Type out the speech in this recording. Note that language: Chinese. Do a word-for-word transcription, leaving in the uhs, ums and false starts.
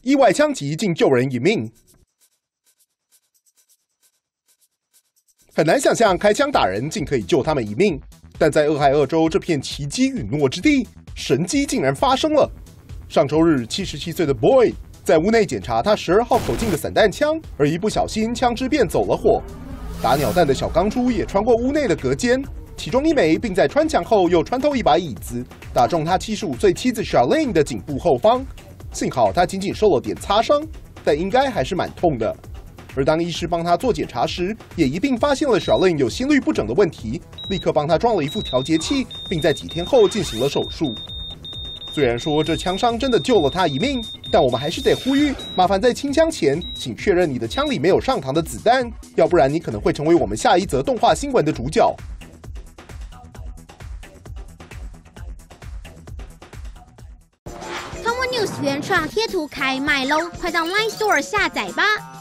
意外枪击竟救人一命。很难想象开枪打人竟可以救他们一命，但在俄亥俄州这片奇迹陨落之地，神迹竟然发生了。上周日，七十七岁的 Boyd 在屋内检查他十二号口径的散弹枪，而一不小心枪支便走了火。打鸟弹的小钢珠也穿过屋内的隔间，其中一枚并在穿墙后又穿透一把椅子，打中他七十五岁妻子 Charlene 的颈部后方。幸好他仅仅受了点擦伤，但应该还是蛮痛的。而当医师帮他做检查时，也一并发现了 Charlene 有心律不整的问题，立刻帮他装了一副调节器，并在几天后进行了手术。虽然说这枪伤真的救了他一命，但我们还是得呼吁，麻烦在清枪前，请确认你的枪里没有上膛的子弹，要不然你可能会成为我们下一则动画新闻的主角。 Common News 原创贴图开卖喽，快到 Line Store 下载吧！